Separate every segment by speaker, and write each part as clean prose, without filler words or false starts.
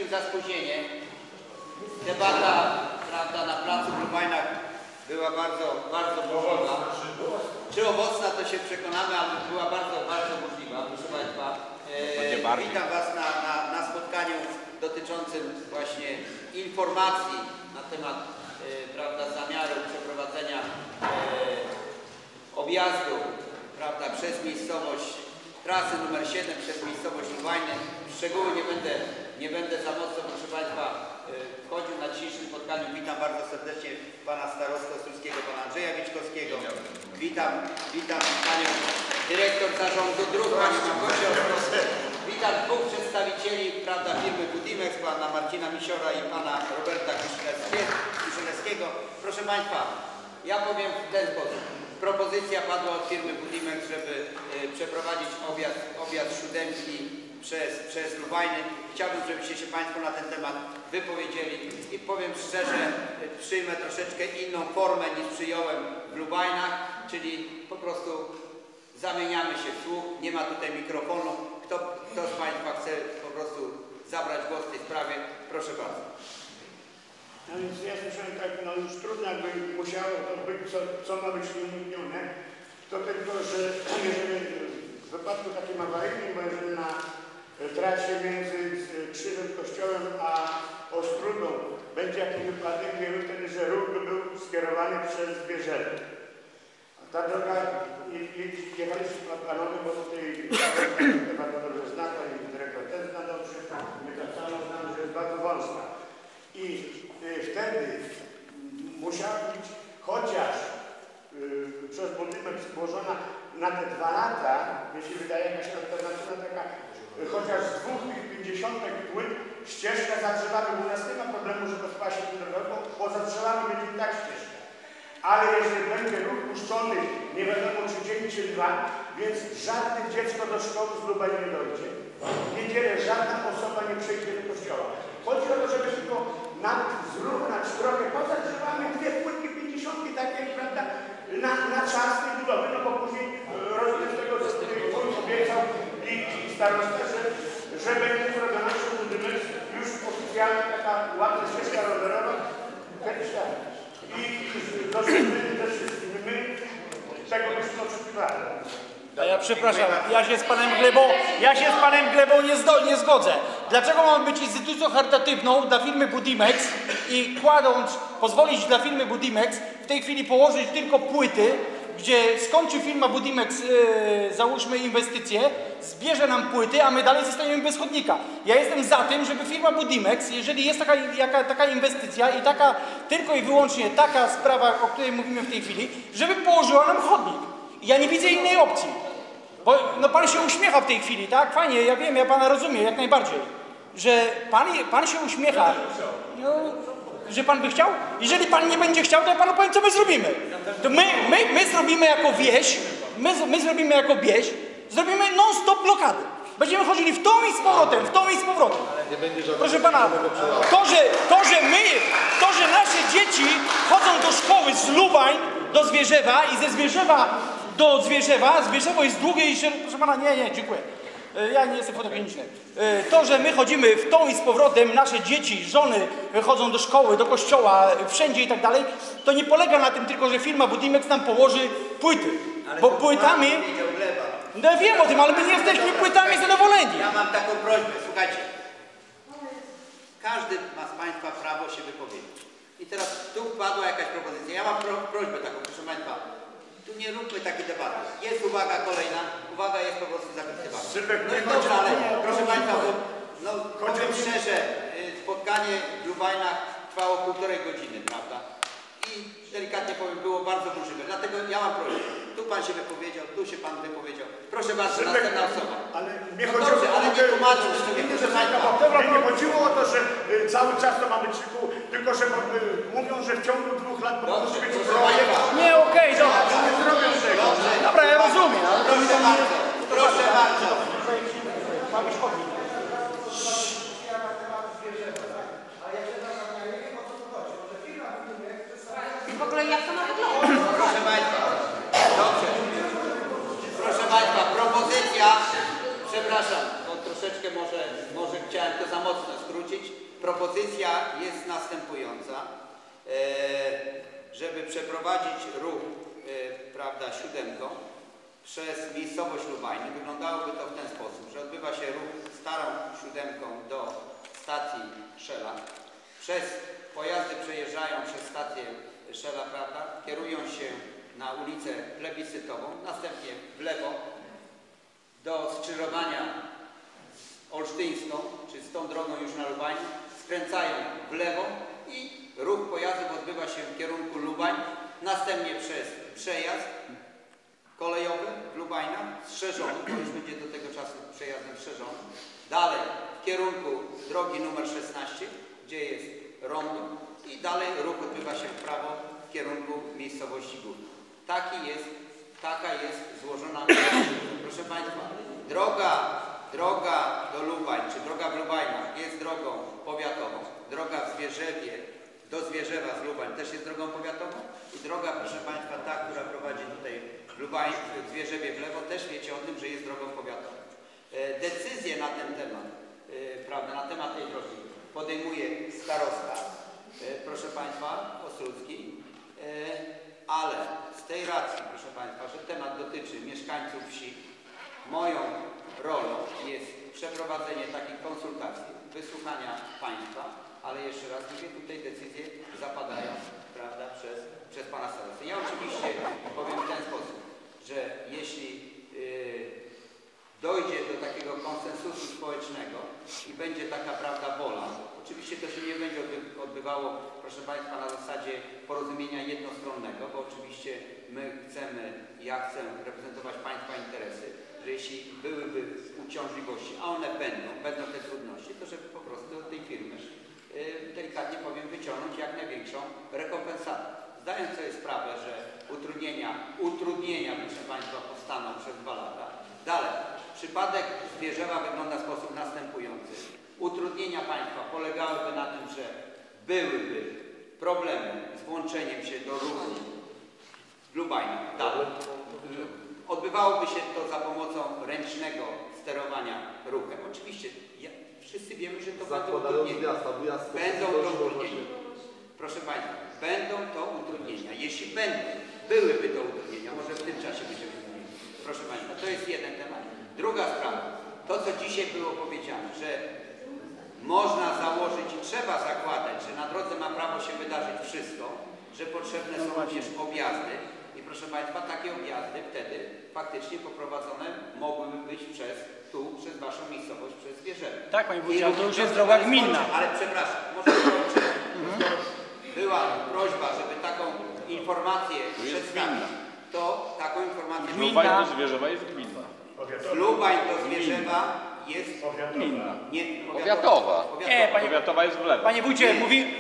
Speaker 1: wszystkim za spóźnienie. Debata, prawda, na placu w Lubajnach była bardzo burzliwa. Czy owocna, to się przekonamy, ale była bardzo burzliwa, proszę Państwa. Witam Was na spotkaniu dotyczącym właśnie informacji na temat prawda, zamiaru przeprowadzenia objazdu, prawda, przez miejscowość trasy numer 7 przez miejscowość Lubajny. W szczegóły nie będę za mocno, proszę Państwa, wchodził na dzisiejszym spotkaniu. Witam bardzo serdecznie Pana Starostę Ostrowskiego, Pana Andrzeja Wieczkowskiego. Witam Panią Dyrektor Zarządu Dróg, Panią Małgosię Ostrowską. Witam dwóch przedstawicieli, prawda, firmy Budimex, Pana Marcina Misiora i Pana Roberta Kiszynewskiego. Proszę Państwa, ja powiem w ten sposób. Propozycja padła od firmy Budimex, żeby przeprowadzić objazd siódemki przez Lubajny. Chciałbym, żebyście się Państwo na ten temat wypowiedzieli i powiem szczerze, przyjmę troszeczkę inną formę niż przyjąłem w Lubajnach, czyli po prostu zamieniamy się w słuch, nie ma tutaj mikrofonu. Kto z Państwa chce po prostu zabrać głos w tej sprawie, proszę bardzo.
Speaker 2: No więc ja słyszałem tak, no już trudno jakby musiało to być, co ma być uniknione, to tylko, że jeżeli w wypadku takim awaryjnym, bo jeżeli na trasie między Krzyżem Kościołem a Ostrudą będzie jakiś wypadek, wiemy wtedy, że ruch by był skierowany przez Zbierzelę. A ta droga, jechaliśmy panowie, bo tutaj bardzo dobrze zna, pani dyrektor też zna dobrze, my tak samo znamy, że jest bardzo wąska. I wtedy musiała być chociaż przez Budimex złożona na te 2 lata, mi się wydaje jakaś alternatywa taka, chociaż z 2,50 płyt ścieżka za drzewami, bo u nas nie ma problemu, że to spasie tym drogą, bo za drzewami będzie i tak ścieżka. Ale jeżeli będzie ruch puszczony, nie wiadomo czy dzień, czy 2, więc żadne dziecko do szkoły z Lubaj nie dojdzie. W niedzielę żadna osoba nie przejdzie do kościoła. Chodzi o to, żeby tylko zrównać trochę poza drzewami 2 płytki 50, takie, prawda, na czas tej budowy, no bo później rozumiem z tego, co tutaj wójt obiecał i starosta, że będzie zrobiona przez Budimex już oficjalna taka ładna ścieżka rowerowa. I my tego byśmy oczekiwali.
Speaker 3: A ja przepraszam, ja się z panem Glebą nie zgodzę. Dlaczego mamy być instytucją charytatywną dla firmy Budimex i pozwolić dla firmy Budimex w tej chwili położyć tylko płyty, gdzie skończy firma Budimex, załóżmy inwestycje, zbierze nam płyty, a my dalej zostaniemy bez chodnika. Ja jestem za tym, żeby firma Budimex, jeżeli jest taka inwestycja i tylko i wyłącznie taka sprawa, o której mówimy w tej chwili, żeby położyła nam chodnik. Ja nie widzę innej opcji. Bo no pan się uśmiecha w tej chwili, tak? Fajnie, ja wiem, ja pana rozumiem, jak najbardziej. Że pan się uśmiecha. No, że pan by chciał? Jeżeli pan nie będzie chciał, to ja panu powiem, co my zrobimy. To my zrobimy jako wieś, zrobimy non-stop blokady. Będziemy chodzili w tą i z powrotem, Proszę pana, to, że nasze dzieci chodzą do szkoły z Lubań do Zwierzewa i ze Zwierzewa do Zwierzewa, Zwierzewo jest długie i proszę pana, nie, dziękuję. Ja nie jestem fotogeniczny. To, że my chodzimy w tą i z powrotem, nasze dzieci, żony chodzą do szkoły, do kościoła, wszędzie i tak dalej, to nie polega na tym tylko, że firma Budimex nam położy płyty. Bo płytami... No ja wiem o tym, ale my nie jesteśmy płytami zadowoleni.
Speaker 1: Ja mam taką prośbę, słuchajcie. Każdy ma z Państwa prawo się wypowiedzieć. I teraz tu padła jakaś propozycja. Ja mam prośbę taką, proszę Państwa. Tu nie róbmy takiej debaty. Jest uwaga kolejna, uwaga jest po prostu zapisywana. No i dobrze, ale proszę Państwa, no powiem szczerze, spotkanie w Lubajnach trwało 1,5 godziny, prawda? I delikatnie powiem, było bardzo burzliwe. Dlatego ja mam prośbę. Tu Pan się wypowiedział, tu się Pan wypowiedział. Proszę bardzo, następna osoba.
Speaker 2: Ale nie
Speaker 1: no
Speaker 2: chodziło,
Speaker 1: dobrze, ale nie tłumaczył sobie, proszę Państwa.
Speaker 2: Nie chodziło o to, że cały czas to ma być tylko że mówią, że w ciągu 2 lat
Speaker 1: Dobrze,
Speaker 2: być
Speaker 1: proszę Państwa.
Speaker 3: Nie, okej, dobra. Dobra, ja rozumiem.
Speaker 1: Proszę bardzo, proszę bardzo.
Speaker 4: W ogóle jak to ma wyglądać?
Speaker 1: Proszę Państwa, dobrze. Proszę Państwa, propozycja, przepraszam, bo troszeczkę może chciałem to za mocno skrócić. propozycja jest następująca, żeby przeprowadzić ruch, prawda, siódemką przez miejscowość Lubajny. Wyglądałoby to w ten sposób, że odbywa się ruch starą siódemką do stacji Szela. Przez pojazdy przejeżdżają przez stację Szela, prawda, kierują się na ulicę Plebiscytową, następnie w lewo do skrzyżowania z Olsztyńską, czy z tą drogą już na Lubajn, skręcają w lewo i ruch pojazdów odbywa się w kierunku Lubań, następnie przez przejazd kolejowy w Lubajnach, strzeżony, bo już będzie do tego czasu przejazdem strzeżony, dalej w kierunku drogi numer 16, gdzie jest rondo i dalej ruch odbywa się w prawo w kierunku miejscowości Górna. Taka jest złożona. Proszę Państwa, droga do Lubań, czy droga w Lubajnach jest drogą powiatową. Droga w Zwierzewie, do Zwierzewa z Lubań też jest drogą powiatową i droga, proszę Państwa, ta, która prowadzi tutaj w Zwierzewie w lewo, też wiecie o tym, że jest drogą powiatową. Decyzję na ten temat, prawda, na temat tej drogi podejmuje starosta, proszę Państwa, Ostrucki, ale z tej racji, proszę Państwa, że temat dotyczy mieszkańców wsi, moją rolą jest przeprowadzenie takich konsultacji, wysłuchania Państwa, ale jeszcze raz mówię, tutaj decyzje zapadają, prawda, przez Pana starostę. Ja oczywiście powiem w ten sposób, że jeśli dojdzie do takiego konsensusu społecznego i będzie taka, prawda, wola, oczywiście to się nie będzie odbywało, proszę Państwa, na zasadzie porozumienia jednostronnego, bo oczywiście my chcemy, ja chcę reprezentować Państwa interesy, że jeśli byłyby uciążliwości, a one będą te trudności, to żeby po prostu od tej firmy, delikatnie powiem, wyciągnąć jak największą rekompensatę. Zdając sobie sprawę, że utrudnienia, proszę Państwa, powstaną przez 2 lata. Dalej, przypadek Zwierzewa wygląda w sposób następujący. Utrudnienia Państwa polegałyby na tym, że byłyby problemy z włączeniem się do ruchu w Lubajnie. Dalej. Odbywałoby się to za pomocą ręcznego sterowania ruchem. Oczywiście wszyscy wiemy, że to będą utrudnienia. Będą to utrudnienia. Proszę Państwa, będą to utrudnienia. Jeśli byłyby to utrudnienia, może w tym czasie będziemy mówili. Proszę Państwa, to jest jeden temat. Druga sprawa, to co dzisiaj było powiedziane, że można założyć i trzeba zakładać, że na drodze ma prawo się wydarzyć wszystko, że potrzebne są również objazdy i proszę Państwa, takie objazdy wtedy faktycznie poprowadzone mogłyby być przez Waszą miejscowość, przez Zwierzewo.
Speaker 3: Tak, Panie Wójcie, ale to już jest droga gminna.
Speaker 1: Ale przepraszam, może skończę. Była prośba, żeby taką informację przedstawić, to taką informację...
Speaker 5: Lubań do Zwierzewa jest gminna.
Speaker 1: Lubań do Zwierzewa jest
Speaker 5: Gminna.
Speaker 1: nie,
Speaker 5: Powiatowa.
Speaker 3: Nie, Panie,
Speaker 5: Powiatowa jest w lewo.
Speaker 3: Panie Wójcie,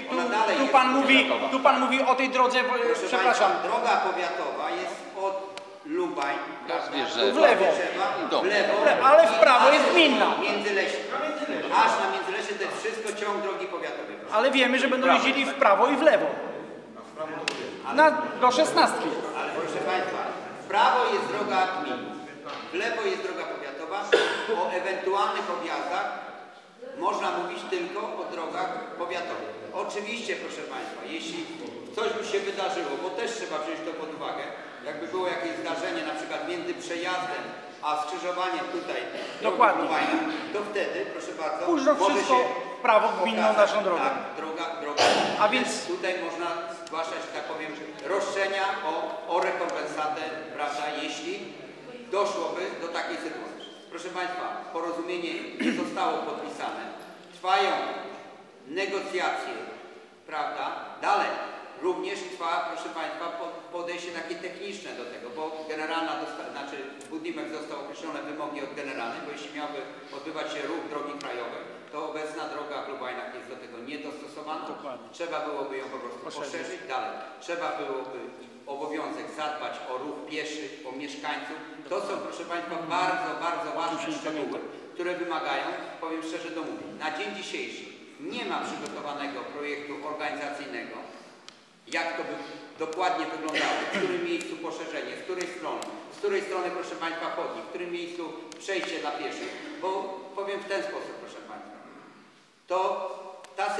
Speaker 3: tu Pan mówi o tej drodze,
Speaker 1: Proszę
Speaker 3: przepraszam,
Speaker 1: Państwa, droga powiatowa jest od Lubań
Speaker 3: w lewo.
Speaker 1: w lewo,
Speaker 3: Ale w prawo jest gminna.
Speaker 1: Międzylesie. Aż na Międzylesie to jest wszystko ciąg drogi powiatowej.
Speaker 3: Ale wiemy, że będą jeździli w prawo i w lewo. Do 16.
Speaker 1: Ale proszę Państwa, w prawo jest droga gminna, w lewo jest droga powiatowa. O ewentualnych objazdach można mówić tylko o drogach powiatowych. Oczywiście, proszę Państwa, jeśli coś by się wydarzyło, bo też trzeba wziąć to pod uwagę, jakby było jakieś zdarzenie na przykład między przejazdem a skrzyżowaniem tutaj,
Speaker 3: Dokładnie.
Speaker 1: to wtedy, proszę bardzo,
Speaker 3: Późno
Speaker 1: może
Speaker 3: wszystko
Speaker 1: się
Speaker 3: w prawo gminną
Speaker 1: pokazać,
Speaker 3: naszą drogę.
Speaker 1: Tak, droga.
Speaker 3: A więc
Speaker 1: tutaj można zgłaszać, tak powiem, roszczenia o rekompensatę, prawda, jeśli doszłoby do takiej sytuacji. Proszę Państwa, porozumienie nie zostało podpisane, trwają negocjacje, prawda, dalej. Również trwa, proszę Państwa, podejście takie techniczne do tego, bo generalna, Budimex został określone wymogi od generalnej, bo jeśli miałby odbywać się ruch drogi krajowej, to obecna droga w Lubajnach jest do tego niedostosowana.
Speaker 3: Dokładnie.
Speaker 1: Trzeba byłoby ją po prostu poszerzyć dalej. Trzeba byłoby obowiązek zadbać o ruch pieszy, o mieszkańców. To są, proszę Państwa, bardzo, bardzo ważne szczegóły, które wymagają, powiem szczerze, domówień. Na dzień dzisiejszy nie ma przygotowanego projektu organizacyjnego, jak to by dokładnie wyglądało, w którym miejscu poszerzenie, z której strony, proszę Państwa, chodnik, w którym miejscu przejście dla pieszych, bo powiem w ten sposób, proszę Państwa, to ta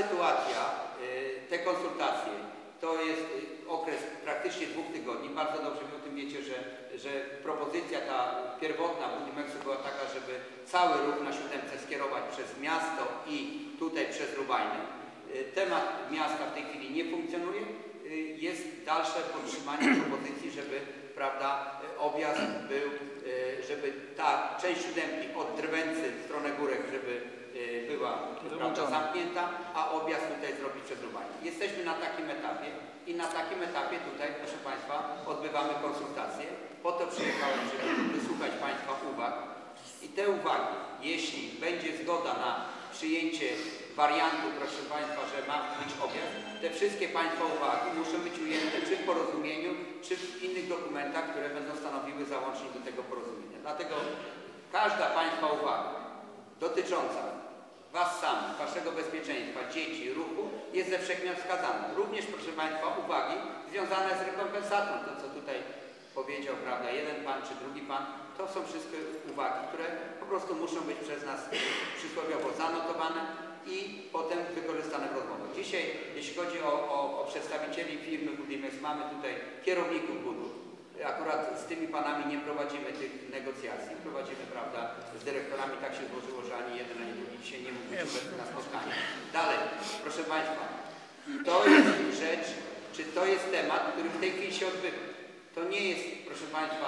Speaker 1: sytuacja, te konsultacje, to jest okres praktycznie 2 tygodni. Bardzo dobrze wy o tym wiecie, że propozycja ta pierwotna Budimexu była taka, żeby cały ruch na 7 skierować przez miasto i tutaj przez Lubajny. Temat miasta w tej chwili nie funkcjonuje. Jest dalsze podtrzymanie propozycji, żeby, prawda, objazd był, żeby ta część 7 od Drwęcy w stronę Górek, żeby była, prawda, zamknięta, a objazd tutaj zrobić przez Lubajny. Jesteśmy na takim etapie i na takim etapie tutaj, proszę Państwa, odbywamy konsultacje. Po to przyjechałem, żeby wysłuchać Państwa uwag i te uwagi, jeśli będzie zgoda na przyjęcie wariantu, proszę Państwa, że ma być objazd, te wszystkie Państwa uwagi muszą być ujęte czy w porozumieniu, czy w innych dokumentach, które będą stanowiły załącznik do tego porozumienia. Dlatego każda Państwa uwaga dotycząca Was samych, Waszego bezpieczeństwa, dzieci, ruchu jest ze wszechmiar wskazana. Również, proszę Państwa, uwagi związane z rekompensatą, to co tutaj powiedział, prawda, jeden Pan czy drugi Pan, to są wszystkie uwagi, które po prostu muszą być przez nas przysłowiowo zanotowane i potem wykorzystane w rozmowach. Dzisiaj, jeśli chodzi o przedstawicieli firmy Budimex, mamy tutaj kierowników budów. Akurat z tymi panami nie prowadzimy tych negocjacji, prowadzimy, prawda, z dyrektorami, tak się złożyło, że ani jeden, ani drugi dzisiaj nie mógł być obecny na spotkaniu. Dalej, proszę Państwa, to jest rzecz, czy to jest temat, który w tej chwili się odbywa. To nie jest, proszę Państwa,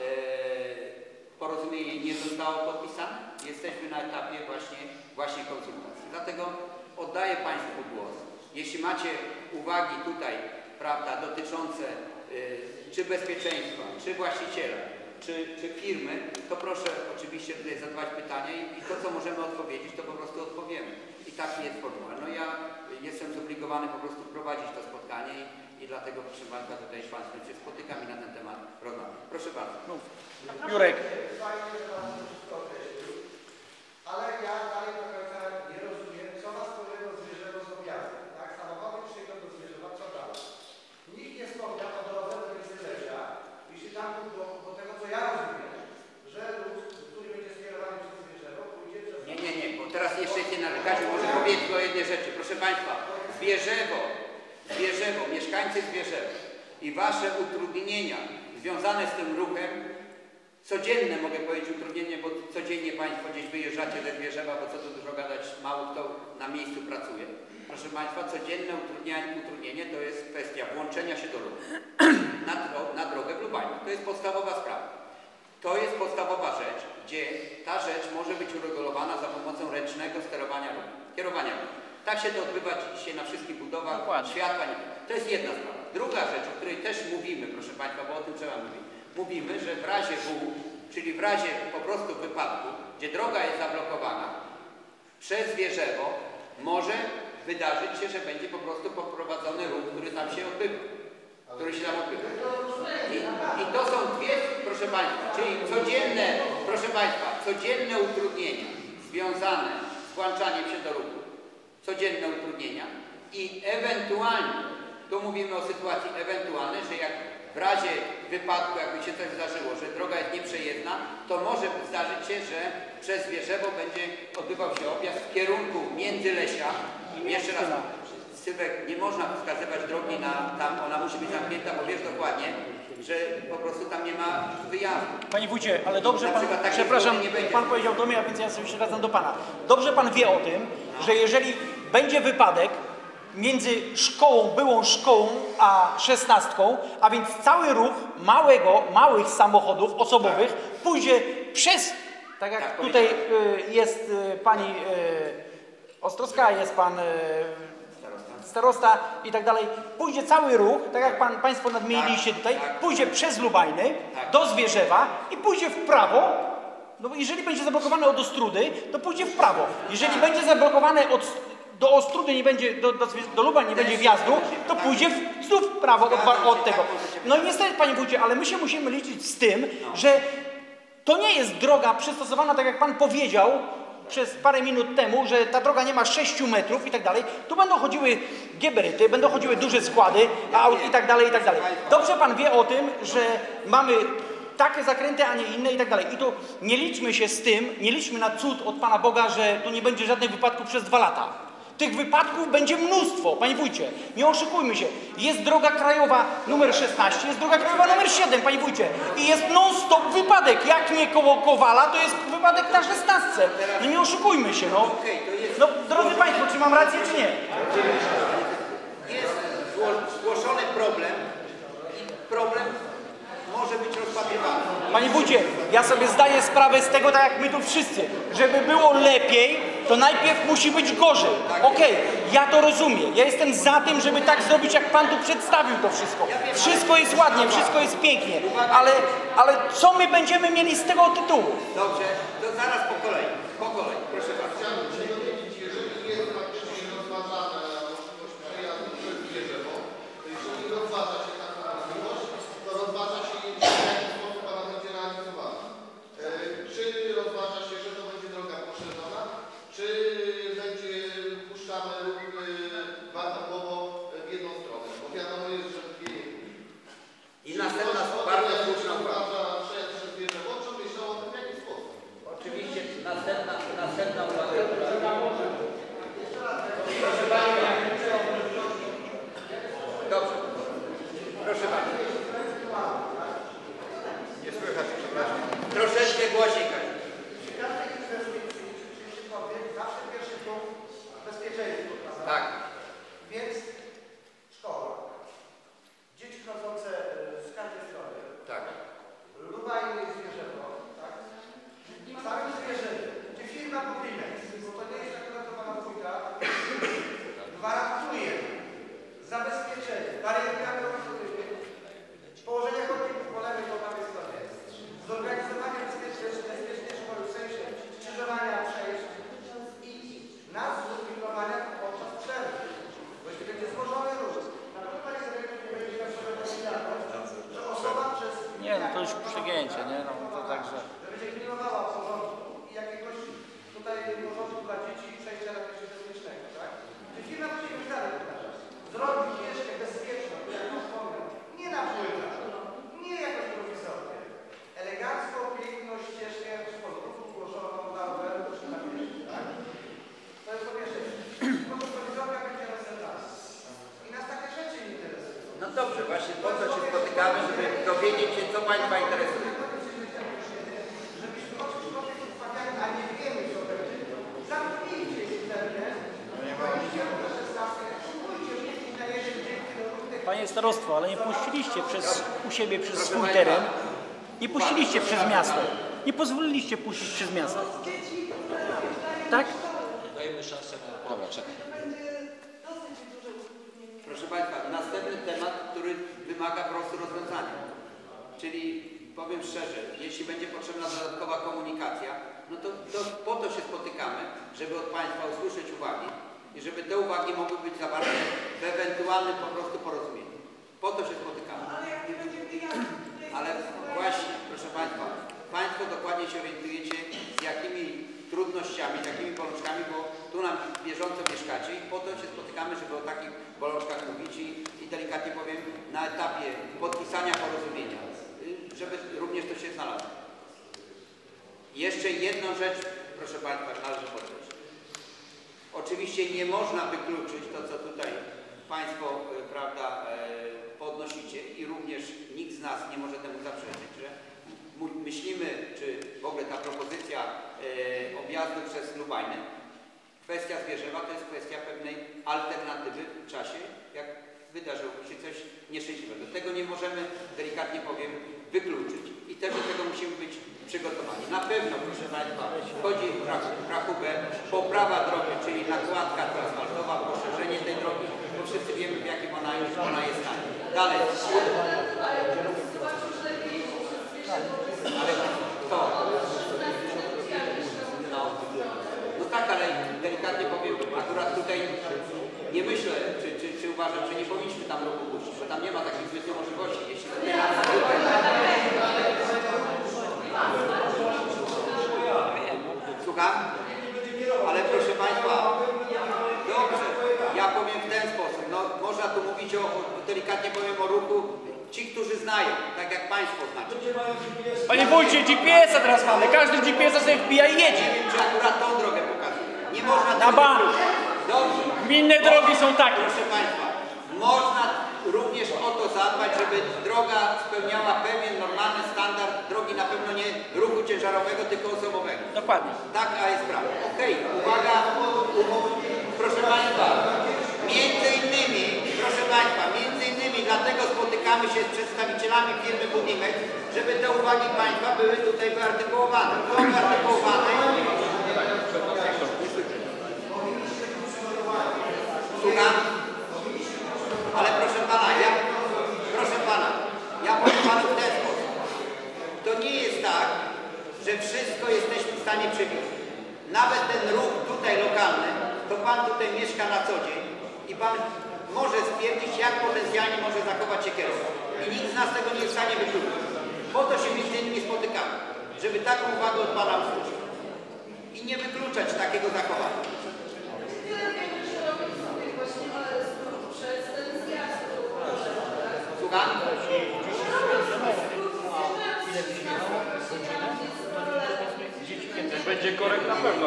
Speaker 1: porozumienie nie zostało podpisane. Jesteśmy na etapie właśnie konsultacji. Dlatego oddaję Państwu głos. Jeśli macie uwagi tutaj, prawda, dotyczące czy bezpieczeństwa, czy właściciela, czy firmy, to proszę oczywiście tutaj zadawać pytania i to, co możemy odpowiedzieć, to po prostu odpowiemy. I taki jest formuła. No ja jestem zobligowany po prostu prowadzić to spotkanie i dlatego, proszę Państwa, tutaj z Państwem się spotykam i na ten temat rozmawiam. Proszę bardzo.
Speaker 3: Jurek.
Speaker 6: Fajnie, że Pan to wszystko określił, ale ja dalej do końca nie rozumiem, co ma wspólnego z Zwierzewo z objazdem. Tak? Samochody przyjdą do Zwierzewa, co dalej? Nikt nie wspomniał o drodze do Międzylesia, jeśli tam do tego, co ja rozumiem, że ruch, który będzie skierowany przez Zwierzewo, pójdzie przez...
Speaker 1: Nie, bo teraz jeszcze nie narzekać, może powiedzieć o jednej rzeczy. Proszę Państwa, Zwierzewo, mieszkańcy Zwierzewa i Wasze utrudnienia związane z tym ruchem, codzienne mogę powiedzieć utrudnienie, bo codziennie Państwo gdzieś wyjeżdżacie ze Zwierzewa, bo co tu dużo gadać, mało kto na miejscu pracuje. Proszę Państwa, codzienne utrudnienie to jest kwestia włączenia się do ruchu na drogę w Lubaniu. To jest podstawowa sprawa. To jest podstawowa rzecz, gdzie ta rzecz może być uregulowana za pomocą ręcznego sterowania ruchu, kierowania ruchu. Tak się to odbywa dzisiaj na wszystkich budowach, światła. To jest jedna sprawa. Druga rzecz, o której też mówimy, proszę Państwa, bo o tym trzeba mówić. Mówimy, że w razie W, czyli w razie po prostu wypadku, gdzie droga jest zablokowana przez Zwierzewo, może wydarzyć się, że będzie po prostu poprowadzony ruch, który tam się odbywa. I to są dwie, proszę Państwa, czyli codzienne, proszę Państwa, codzienne utrudnienia związane z włączaniem się do ruchu. Codzienne utrudnienia i ewentualnie, tu mówimy o sytuacji ewentualnej, że jak w razie wypadku, jakby się coś zdarzyło, że droga jest nieprzejezdna, to może zdarzyć się, że przez Zwierzewo będzie odbywał się objazd w kierunku Międzylesia. Jeszcze raz, Sylwek, nie można wskazywać drogi tam, ona musi być zamknięta, bo wiesz dokładnie, że po prostu tam nie ma wyjazdu.
Speaker 3: Panie wójcie, ale dobrze
Speaker 1: Na
Speaker 3: pan,
Speaker 1: przykład takiej
Speaker 3: przepraszam,
Speaker 1: zgody nie będzie.
Speaker 3: pan powiedział do mnie, a więc ja sobie się zwracam do pana. Dobrze pan wie o tym, że jeżeli będzie wypadek między szkołą, byłą szkołą, a 16, a więc cały ruch małych samochodów osobowych pójdzie przez, tak jak tutaj jest pani Ostrowska, jest pan starosta i tak dalej, pójdzie cały ruch, tak jak Państwo nadmieniliście tutaj, pójdzie przez Lubajny do Zwierzewa i pójdzie w prawo. No bo jeżeli będzie zablokowane od Ostródy, to pójdzie w prawo. Jeżeli będzie zablokowane do Ostródy, nie będzie, do Lubań nie będzie wjazdu, to pójdzie znów w prawo od tego. No i niestety, panie wójcie, ale my się musimy liczyć z tym, że to nie jest droga przystosowana, tak jak pan powiedział przez parę minut temu, że ta droga nie ma 6 metrów i tak dalej. Tu będą chodziły geberyty, będą chodziły duże składy aut i tak dalej, i tak dalej. Dobrze pan wie o tym, że mamy takie zakręty, a nie inne i tak dalej. I tu nie liczmy się z tym, nie liczmy na cud od Pana Boga, że tu nie będzie żadnych wypadków przez 2 lata. Tych wypadków będzie mnóstwo, panie wójcie. Nie oszukujmy się. Jest droga krajowa numer 16, jest droga krajowa numer 7, panie wójcie. I jest non-stop wypadek. Jak nie koło Kowala, to jest wypadek na 16. No nie oszukujmy się, no. No, drodzy państwo, czy mam rację, czy nie?
Speaker 1: Jest zgłoszony problem i problem może być rozpatrywany.
Speaker 3: Panie wójcie, ja sobie zdaję sprawę z tego, tak jak my tu wszyscy, żeby było lepiej, to najpierw musi być gorzej. Okej, ja to rozumiem. Ja jestem za tym, żeby tak zrobić, jak pan tu przedstawił to wszystko. Wszystko jest ładnie, wszystko jest pięknie, ale co my będziemy mieli z tego tytułu?
Speaker 1: Dobrze, to zaraz po kolei. Po kolei, proszę bardzo.
Speaker 7: Jeżeli jest faktycznie rozważana możliwość przejazdu przez Zwierzewo, to jeżeli rozważa się taka możliwość, to rozważa się w jaki sposób ona będzie realizowana. Czy rozważa się, że to będzie droga poszerzona, czy będzie puszczamy ruch wahadłowo w jedną stronę, bo wiadomo jest, że dwie nie pójdzie.
Speaker 1: I następna bardzo słuszna uwaga.
Speaker 7: rozważa przejazd przez Zwierzewo, czy myślał o tym w jaki sposób?
Speaker 1: Oczywiście następna uwaga. Proszę Państwa. Dobrze. Proszę bardzo. Nie słychać, przepraszam. Troszeczkę głośniej, Kasia.
Speaker 6: Przy każdej inwestycji, jeśli się powiem, zawsze pierwszy punkt bezpieczeństwo, prawda?
Speaker 1: Tak.
Speaker 6: Więc szkoła, dzieci chodzące z każdej strony,
Speaker 1: Tak.
Speaker 6: Lubajny i Zwierzewo, tak? Całe Zwierzewo, czy firma Budimex, bo to nie jest akurat do pana wójta, gwarantuje zabezpieczenie, barierami położenie chodników po lewej i po prawej stronie, zorganizowanie bezpiecznej szkoły, w sensie skrzyżowania przejść i nadzór pilnowania podczas przerwy. Bo jeśli będzie złożony ruch, na pewno Pani sobie nie będzie miał odpowiedzialność, że osoba przez...
Speaker 3: Nie, no to już przegięcie, nie? No to także...
Speaker 6: Że będzie pilnowała porządku i jakiegoś tutaj porządku dla dzieci i przejścia na przejście bezpiecznego, tak? Czy firma musi być dalej powtarzać? Zrobić ścieżkę bezpieczną, jak już wspomniał, nie na płytach, nie jakoś prowizornie. Elegancką, piękną ścieżkę w sposób zgłoszoną na roweru czy na pieśni, tak? To jest po pierwsze. No to prowizorka będzie następna. I nas takie rzeczy nie interesują.
Speaker 1: No dobrze, właśnie po to się spotykamy, żeby dowiedzieć się, co Państwa interesuje.
Speaker 6: Żebyśmy o czymś rozmawiali, a nie wiemy, co będzie. Zamknijcie internet, pójdźcie na 16, pójdźcie na jeden dzień,
Speaker 3: Panie starostwo, ale nie puściliście u siebie przez swój teren, nie puściliście przez miasto. Nie pozwoliliście puścić przez miasto. Tak?
Speaker 5: Dobra, czekaj.
Speaker 1: Proszę Państwa, następny temat, który wymaga po prostu rozwiązania. Czyli powiem szczerze, jeśli będzie potrzebna dodatkowa komunikacja, no to po to się spotykamy, żeby od Państwa usłyszeć uwagi i żeby te uwagi mogły być zawarte w ewentualnym po prostu porozumieniu. Po to się spotykamy. Ale właśnie, proszę Państwa, Państwo dokładnie się orientujecie, z jakimi trudnościami, z jakimi bolączkami, bo tu nam bieżąco mieszkacie i po to się spotykamy, żeby o takich bolączkach mówić i delikatnie powiem, na etapie podpisania porozumienia, żeby również to się znalazło. Jeszcze jedną rzecz, proszę Państwa, należy podkreślić. Oczywiście nie można wykluczyć to, co tutaj Państwo, prawda, podnosicie i również nikt z nas nie może temu zaprzeczyć, że myślimy, czy w ogóle ta propozycja objazdu przez Lubajny, kwestia Zwierzewa to jest kwestia pewnej alternatywy w czasie, jak wydarzyło się coś nieszczęśliwego. Tego nie możemy, delikatnie powiem, wykluczyć i też do tego musimy być przygotowani. Na pewno, proszę Państwa, wchodzi w rachubę poprawa drogi, czyli nakładka asfaltowa, poszerzenie tej drogi, bo wszyscy wiemy, w jakim ona jest stanie. Dalej. Ale kto? No tak, ale delikatnie powiem, akurat tutaj nie myślę, czy uważam, że nie powinniśmy tam ruchu puścić, bo tam nie ma takich zbytnio możliwości. Jeśli Słucham? Ale proszę Państwa, dobrze, ja powiem w ten sposób, no można tu mówić delikatnie powiem o ruchu, ci, którzy znają, tak jak Państwo znacie.
Speaker 3: Panie wójcie, GPS-a teraz mamy, każdy GPS-a sobie wbija i jedzie.
Speaker 1: Nie wiem, czy akurat tą drogę pokazuje. Nie można
Speaker 3: Na bank.
Speaker 1: Dobrze,
Speaker 3: Gminne drogi są takie.
Speaker 1: Proszę Państwa, można również o to zadbać, żeby droga spełniała pewien normalny standard drogi, na pewno nie ruchu ciężarowego, tylko osobowego.
Speaker 3: Dokładnie.
Speaker 1: Taka jest sprawa. Okej, uwaga, proszę Państwa, między innymi dlatego spotykamy się z przedstawicielami firmy Budimex, żeby te uwagi Państwa były tutaj wyartykułowane. Są wyartykułowane. Słucham? Ale proszę Pana, ja powiem Panu w ten sposób. To nie jest tak, że wszystko jesteśmy w stanie przewidzieć. Nawet ten ruch tutaj lokalny, to Pan tutaj mieszka na co dzień i Pan może stwierdzić, jak potencjalnie może zachować się kierowca. I nikt z nas tego nie jest w stanie wykluczyć. Po to się między innymi spotykamy, żeby taką uwagę od Pana usłyszeć. I nie wykluczać takiego zachowania. Słucham?
Speaker 8: Będzie korek na pewno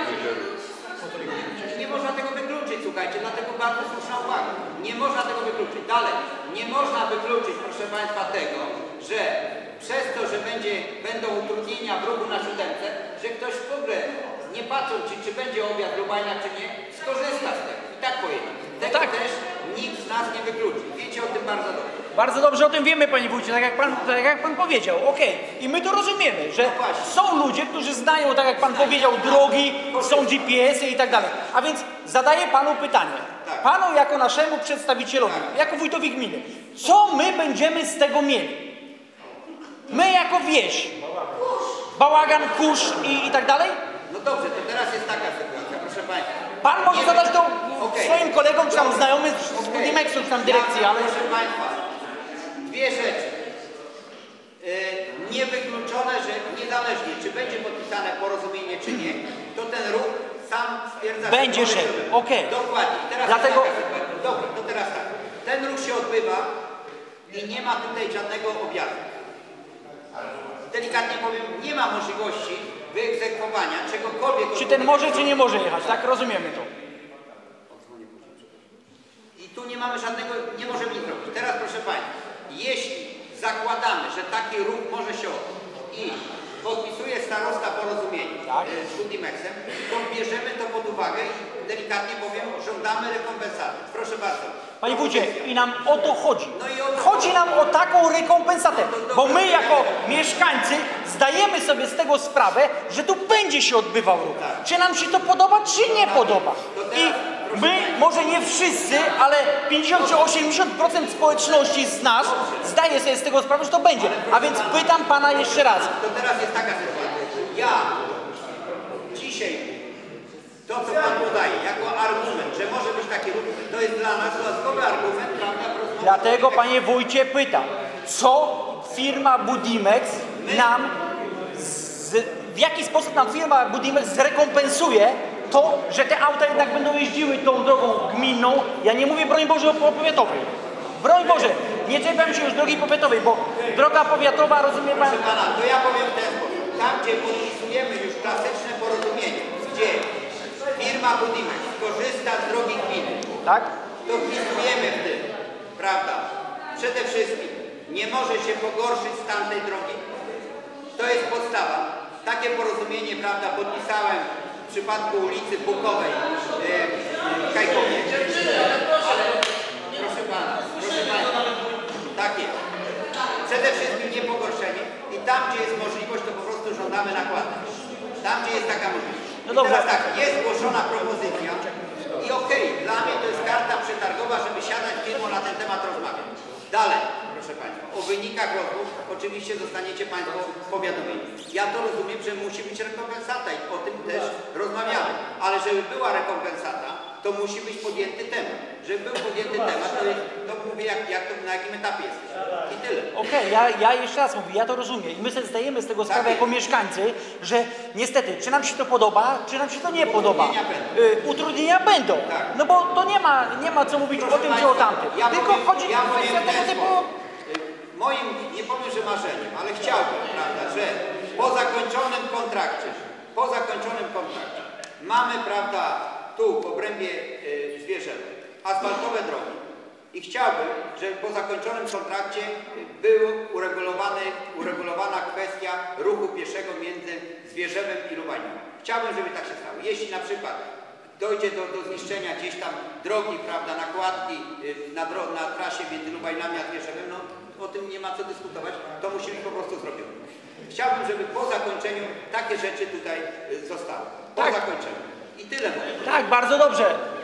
Speaker 1: Nie można tego wykluczyć, słuchajcie, dlatego bardzo słuszna uwaga. Nie można tego wykluczyć. Dalej, nie można wykluczyć, proszę Państwa, tego, że przez to, że będą utrudnienia w ruchu na siódemce, że ktoś w ogóle, nie patrząc czy będzie objazd Lubajna, czy nie, skorzysta z tego. I tak pojedzie. Tego też nikt z nas nie wykluczy. Wiecie o tym bardzo dobrze.
Speaker 3: Bardzo dobrze o tym wiemy, Panie Wójcie, tak jak Pan powiedział. Okej. I my to rozumiemy, że są ludzie, którzy znają, tak jak Pan powiedział, drogi, są GPS-y i tak dalej. A więc zadaję Panu pytanie. Panu jako naszemu przedstawicielowi, jako wójtowi gminy, co my będziemy z tego mieli? My jako wieś. Bałagan, kurz i tak dalej?
Speaker 1: No dobrze, to teraz jest taka sytuacja, proszę Państwa.
Speaker 3: Pan może zadać to swoim kolegom, czy tam znajomym z Budimexu, czy tam dyrekcji, ale...
Speaker 1: Proszę Państwa, dwie rzeczy. Niewykluczone, że niezależnie, czy będzie podpisane porozumienie, czy nie, to ten ruch sam stwierdza...
Speaker 3: Będzie szedł, okej.
Speaker 1: Dokładnie. Teraz
Speaker 3: Dlatego...
Speaker 1: Dobra, to teraz tak. Ten ruch się odbywa i nie ma tutaj żadnego objazdu. Delikatnie powiem, nie ma możliwości wyegzekwowania czegokolwiek...
Speaker 3: Czy ten może, czy nie może jechać, tak? Rozumiemy to.
Speaker 1: I tu nie mamy żadnego, nie możemy nic robić. Teraz proszę Państwa, jeśli zakładamy, że taki ruch może się odbyć i podpisuje starosta porozumienie z Budimexem, to bierzemy to pod uwagę i delikatnie powiem, żądamy rekompensaty. Proszę bardzo.
Speaker 3: Panie Wójcie, i nam o to chodzi. Chodzi nam o taką rekompensatę, bo my jako mieszkańcy zdajemy sobie z tego sprawę, że tu będzie się odbywał ruch. Czy nam się to podoba, czy nie podoba. I my, może nie wszyscy, ale 50 czy 80% społeczności z nas zdaje sobie z tego sprawę, że to będzie. A więc pytam Pana jeszcze raz.
Speaker 1: To teraz jest taka sytuacja. Ja dzisiaj to, co Pan podaje jako argument, że może być taki ruch, to jest dla nas dodatkowy argument, prawda?
Speaker 3: Dlatego, Panie Wójcie, pytam, co firma Budimex nam, w jaki sposób nam firma Budimex zrekompensuje to, że te auta jednak będą jeździły tą drogą gminną. Ja nie mówię, broń Boże, o powiatowej. Broń Boże, nie czepiam się już drogi powiatowej, bo droga powiatowa, rozumie Pan...
Speaker 1: Proszę Pana, to ja powiem w ten sposób. Tam, gdzie podpisujemy już klasyczne porozumienie, gdzie firma Budimex korzysta z drogi gminy,
Speaker 3: tak?
Speaker 1: To wpisujemy w tym, prawda? Przede wszystkim nie może się pogorszyć stan tej drogi. To jest podstawa. Takie porozumienie, prawda, podpisałem w przypadku ulicy Bukowej w Kajkowie. Ale proszę Pana, tak jest. Przede wszystkim nie pogorszenie i tam, gdzie jest możliwość, to po prostu żądamy nakładu. Tam, gdzie jest taka możliwość.
Speaker 3: No dobra.
Speaker 1: Teraz tak, jest zgłoszona propozycja i okej, dla mnie to jest karta przetargowa, żeby siadać z firmą na ten temat rozmawiać. Dalej, proszę Państwa, o wynikach rozmów oczywiście zostaniecie Państwo powiadomieni. Ja to rozumiem, że musi być rekompensata i o tym też rozmawiamy. Ale żeby była rekompensata, to musi być podjęty temat. Żeby był podjęty temat, to mówię, na jakim etapie jesteś. I tyle.
Speaker 3: Okej, ja jeszcze raz mówię, ja to rozumiem i my sobie zdajemy z tego sprawę jako mieszkańcy, że niestety, czy nam się to podoba, czy nam się to nie podoba. Utrudnienia będą. No bo to nie ma co mówić o tym czy o tamtym. Tylko chodzi o kwestię tego typu...
Speaker 1: Moim, nie powiem, że marzeniem, ale chciałbym, prawda, że po zakończonym kontrakcie mamy, prawda, tu w obrębie Zwierzewo, asfaltowe drogi. I chciałbym, żeby po zakończonym kontrakcie była uregulowana kwestia ruchu pieszego między Zwierzewem i Lubańem. Chciałbym, żeby tak się stało. Jeśli na przykład dojdzie do zniszczenia gdzieś tam drogi, prawda, nakładki na trasie między Lubajnami a Zwierzewem, no o tym nie ma co dyskutować, to musi być po prostu zrobione. Chciałbym, żeby po zakończeniu takie rzeczy tutaj zostały. Po zakończeniu. I tyle.
Speaker 3: Tak, bardzo dobrze.